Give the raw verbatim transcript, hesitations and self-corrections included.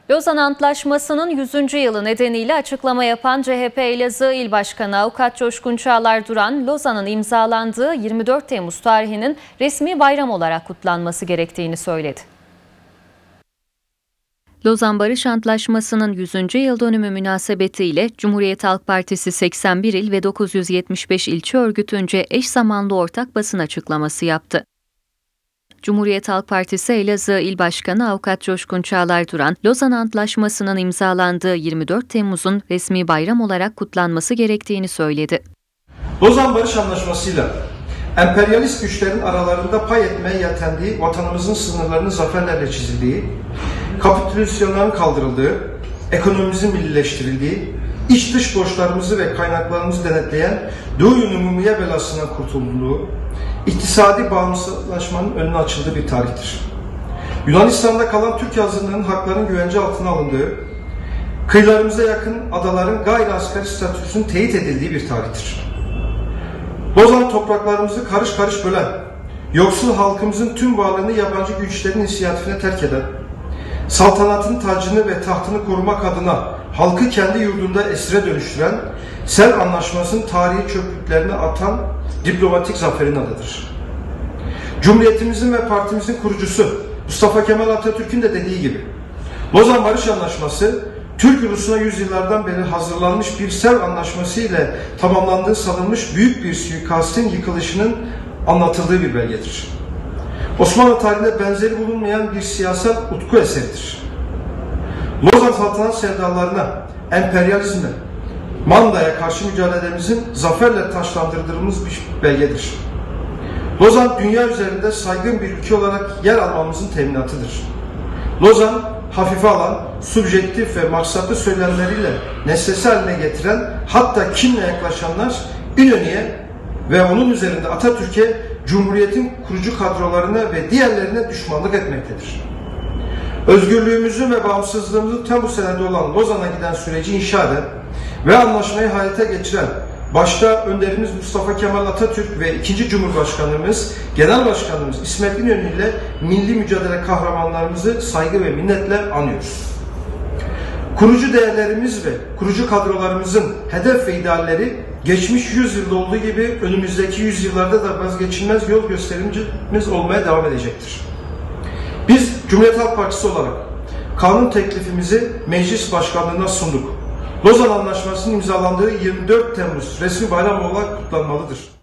Lozan Antlaşması'nın yüzüncü yılı nedeniyle açıklama yapan C H P Elazığ İl Başkanı Avukat Coşkun Çağlar Duran, Lozan'ın imzalandığı yirmi dört Temmuz tarihinin resmi bayram olarak kutlanması gerektiğini söyledi. Lozan Barış Antlaşması'nın yüzüncü yıl dönümü münasebetiyle Cumhuriyet Halk Partisi seksen bir il ve dokuz yüz yetmiş beş ilçe örgütünce eş zamanlı ortak basın açıklaması yaptı. Cumhuriyet Halk Partisi Elazığ İl Başkanı Avukat Coşkun Çağlar Duran, Lozan Antlaşması'nın imzalandığı yirmi dört Temmuz'un resmi bayram olarak kutlanması gerektiğini söyledi. Lozan Barış Antlaşması'yla emperyalist güçlerin aralarında pay etmeye yeltendiği, vatanımızın sınırlarının zaferlerle çizildiği, kapitülasyonların kaldırıldığı, ekonomimizin millileştirildiği, iç dış borçlarımızı ve kaynaklarımızı denetleyen Doğu-i Umumiye belasından kurtulduğu, iktisadi bağımsızlaşmanın önüne açıldığı bir tarihtir. Yunanistan'da kalan Türk yazınlarının haklarının güvence altına alındığı, kıyılarımıza yakın adaların gayri asgari statüsünün teyit edildiği bir tarihtir. Lozan topraklarımızı karış karış bölen, yoksul halkımızın tüm varlığını yabancı güçlerin inisiyatifine terk eden, saltanatın tacını ve tahtını korumak adına halkı kendi yurdunda esire dönüştüren, Sel Anlaşması'nın tarihi çöplüklerine atan diplomatik zaferin adıdır. Cumhuriyetimizin ve partimizin kurucusu Mustafa Kemal Atatürk'ün de dediği gibi, Lozan Barış Antlaşması, Türk ulusuna yüzyıllardan beri hazırlanmış bir Sel Anlaşması ile tamamlandığı sanılmış büyük bir suikastin yıkılışının anlatıldığı bir belgedir. Osmanlı tarihinde benzeri bulunmayan bir siyasal utku eseridir. Lozan saltanat sevdalarına, emperyalizme, mandaya karşı mücadelemizin zaferle taşlandırdığımız bir belgedir. Lozan, dünya üzerinde saygın bir ülke olarak yer almamızın teminatıdır. Lozan, hafife alan, subjektif ve maksatlı söylemleriyle nesnesi haline getiren, hatta kinle yaklaşanlar İnönü'ye ve onun üzerinde Atatürk'e, Cumhuriyet'in kurucu kadrolarına ve diğerlerine düşmanlık etmektedir. Özgürlüğümüzün ve bağımsızlığımızın tam bu senede olan Lozan'a giden süreci inşa eden ve anlaşmayı hayata geçiren, başta önderimiz Mustafa Kemal Atatürk ve ikinci Cumhurbaşkanımız, Genel Başkanımız İsmet İnönü ile milli mücadele kahramanlarımızı saygı ve minnetle anıyoruz. Kurucu değerlerimiz ve kurucu kadrolarımızın hedef ve idealleri geçmiş yüzyılda olduğu gibi önümüzdeki yüzyıllarda da vazgeçilmez yol gösterimimiz olmaya devam edecektir. Biz Cumhuriyet Halk Partisi olarak kanun teklifimizi meclis başkanlığına sunduk. Lozan Antlaşması'nın imzalandığı yirmi dört Temmuz resmi bayram olarak kutlanmalıdır.